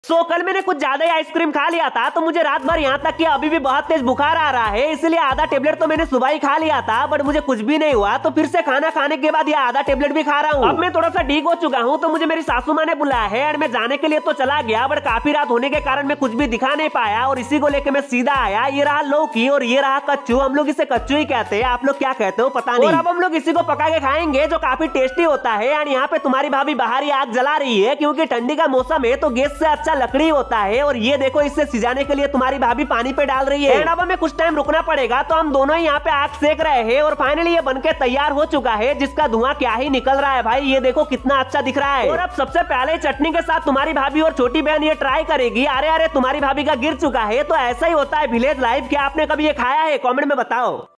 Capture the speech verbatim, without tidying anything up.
सो कल मैंने कुछ ज्यादा ही आइसक्रीम खा लिया था, तो मुझे रात भर यहाँ तक कि अभी भी बहुत तेज बुखार आ रहा है, इसलिए आधा टेबलेट तो मैंने सुबह ही खा लिया था, बट मुझे कुछ भी नहीं हुआ। तो फिर से खाना खाने के बाद ये आधा टेबलेट भी खा रहा हूँ। अब मैं थोड़ा सा ठीक हो चुका हूँ, तो मुझे मेरी सासू माँ ने बुलाया है और मैं जाने के लिए तो चला गया, बट काफी रात होने के कारण मैं कुछ भी दिखा नहीं पाया और इसी को लेकर मैं सीधा आया। ये रहा लौकी और ये रहा कच्चू, हम लोग इसे कच्चू ही कहते हैं, आप लोग क्या कहते हो पता नहीं। और अब हम लोग इसी को पका के खाएंगे जो काफी टेस्टी होता है। और यहाँ पे तुम्हारी भाभी बाहर ही आग जला रही है, क्योंकि ठंडी का मौसम है तो गैस से अच्छा लकड़ी होता है। और ये देखो इसे सिजाने के लिए तुम्हारी भाभी पानी पे डाल रही है। एंड अब हमें कुछ टाइम रुकना पड़ेगा, तो हम दोनों ही यहाँ पे आग सेक रहे हैं और फाइनली ये बनके तैयार हो चुका है, जिसका धुआं क्या ही निकल रहा है भाई, ये देखो कितना अच्छा दिख रहा है। और अब सबसे पहले चटनी के साथ तुम्हारी भाभी और छोटी बहन ये ट्राई करेगी। अरे अरे तुम्हारी भाभी का गिर चुका है। तो ऐसा ही होता है विलेज लाइफ। क्या आपने कभी ये खाया है? कॉमेंट में बताओ।